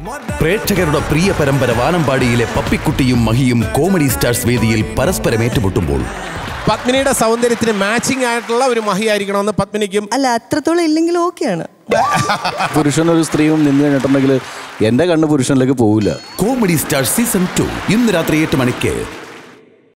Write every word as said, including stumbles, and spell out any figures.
പ്രേക്ഷകരുടെ പ്രിയ പരമ്പര വാനമ്പാടിയിലെ പപ്പിക്കുട്ടിയും മഹിയും comedy stars വേദിയിൽ പരസ്പരം ഏറ്റുമുട്ടുമ്പോൾ പത്മിനിയുടെ സൗന്ദര്യത്തിന് മാച്ചിങ് ആയിട്ടുള്ള ഒരു മഹി ആയിരിക്കണമെന്ന് പത്മിനിക്കും അല്ല അത്രത്തോളം ഇല്ലെങ്കിലും ഓക്കെയാണ്. പുരുഷനൊരു സ്ത്രീയും നിന്ന് കഴിഞ്ഞിട്ടുണ്ടെങ്കിൽ എന്റെ കണ്ണ് പുരുഷനിലേക്ക് പോവില്ല. കോമഡി സ്റ്റാർ സീസൺ ടു ഇന്ന് രാത്രി എട്ട് മണിക്ക്.